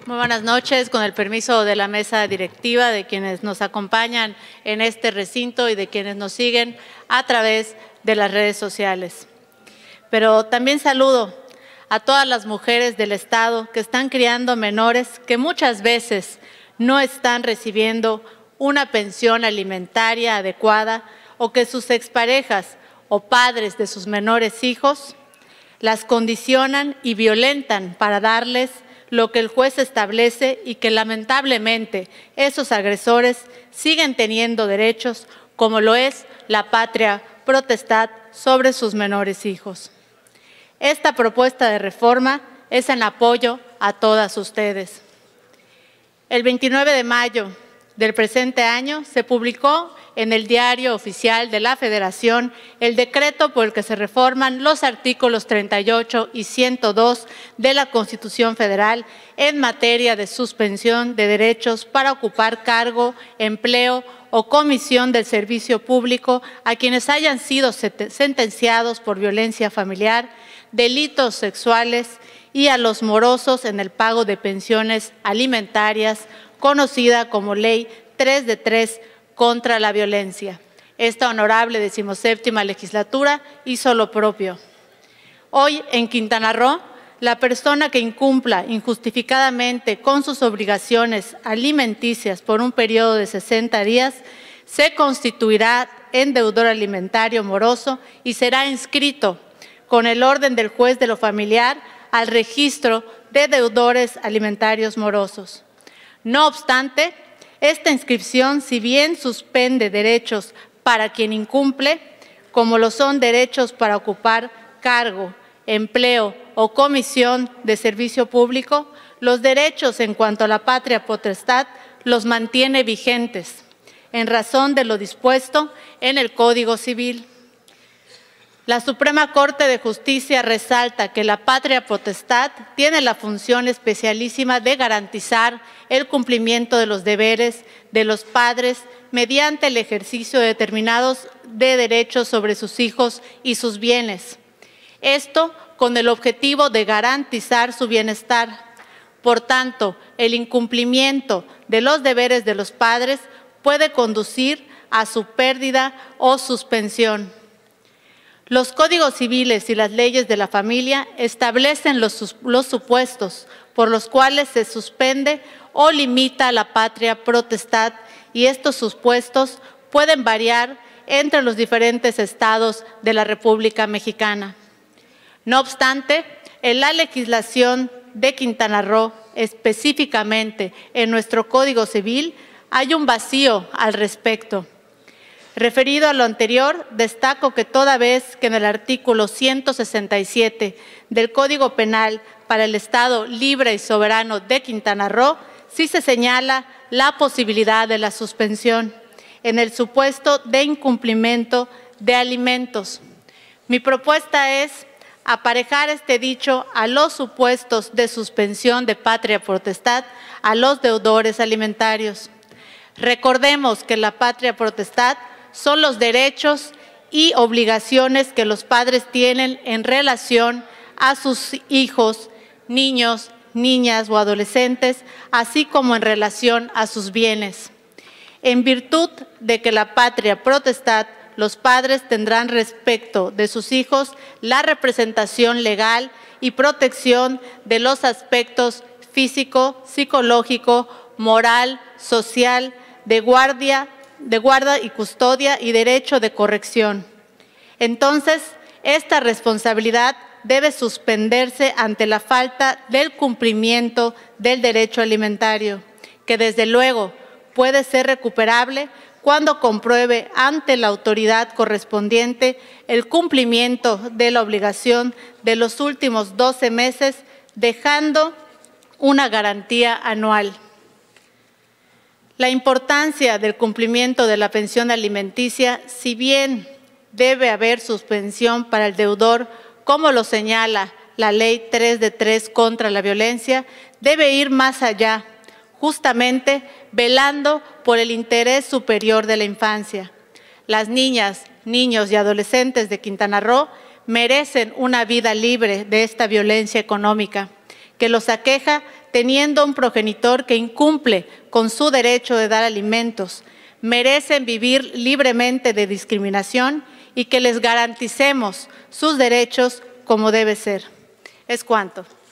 Muy buenas noches, con el permiso de la mesa directiva, de quienes nos acompañan en este recinto y de quienes nos siguen a través de las redes sociales. Pero también saludo a todas las mujeres del Estado que están criando menores que muchas veces no están recibiendo una pensión alimentaria adecuada o que sus exparejas o padres de sus menores hijos las condicionan y violentan para darles lo que el juez establece y que lamentablemente esos agresores siguen teniendo derechos como lo es la patria potestad sobre sus menores hijos. Esta propuesta de reforma es en apoyo a todas ustedes. El 29 de mayo del presente año se publicó en el Diario Oficial de la Federación el decreto por el que se reforman los artículos 38 y 102 de la Constitución Federal en materia de suspensión de derechos para ocupar cargo, empleo o comisión del servicio público a quienes hayan sido sentenciados por violencia familiar, delitos sexuales y a los morosos en el pago de pensiones alimentarias, conocida como Ley 3 de 3 contra la violencia. Esta honorable 17ª legislatura hizo lo propio. Hoy, en Quintana Roo, la persona que incumpla injustificadamente con sus obligaciones alimenticias por un periodo de 60 días se constituirá en deudor alimentario moroso y será inscrito con el orden del juez de lo familiar al registro de deudores alimentarios morosos. No obstante, esta inscripción, si bien suspende derechos para quien incumple, como lo son derechos para ocupar cargo, empleo o comisión de servicio público, los derechos en cuanto a la patria potestad los mantiene vigentes, en razón de lo dispuesto en el Código Civil. La Suprema Corte de Justicia resalta que la patria potestad tiene la función especialísima de garantizar el cumplimiento de los deberes de los padres mediante el ejercicio de determinados derechos sobre sus hijos y sus bienes. Esto con el objetivo de garantizar su bienestar. Por tanto, el incumplimiento de los deberes de los padres puede conducir a su pérdida o suspensión. Los códigos civiles y las leyes de la familia establecen los supuestos por los cuales se suspende o limita la patria potestad y estos supuestos pueden variar entre los diferentes estados de la República Mexicana. No obstante, en la legislación de Quintana Roo, específicamente en nuestro Código Civil, hay un vacío al respecto. Referido a lo anterior, destaco que toda vez que en el artículo 167 del Código Penal para el Estado Libre y Soberano de Quintana Roo, sí se señala la posibilidad de la suspensión en el supuesto de incumplimiento de alimentos. Mi propuesta es aparejar este dicho a los supuestos de suspensión de patria potestad a los deudores alimentarios. Recordemos que la patria potestad son los derechos y obligaciones que los padres tienen en relación a sus hijos, niños, niñas o adolescentes, así como en relación a sus bienes. En virtud de que la patria potestad, los padres tendrán respecto de sus hijos la representación legal y protección de los aspectos físico, psicológico, moral, social, de guarda y custodia y derecho de corrección. Entonces, esta responsabilidad debe suspenderse ante la falta del cumplimiento del derecho alimentario, que desde luego puede ser recuperable cuando compruebe ante la autoridad correspondiente el cumplimiento de la obligación de los últimos 12 meses, dejando una garantía anual. La importancia del cumplimiento de la pensión alimenticia, si bien debe haber suspensión para el deudor, como lo señala la Ley 3 de 3 contra la violencia, debe ir más allá, justamente velando por el interés superior de la infancia. Las niñas, niños y adolescentes de Quintana Roo merecen una vida libre de esta violencia económica que los aqueja teniendo un progenitor que incumple con su derecho de dar alimentos, merecen vivir libremente de discriminación y que les garanticemos sus derechos como debe ser. Es cuanto.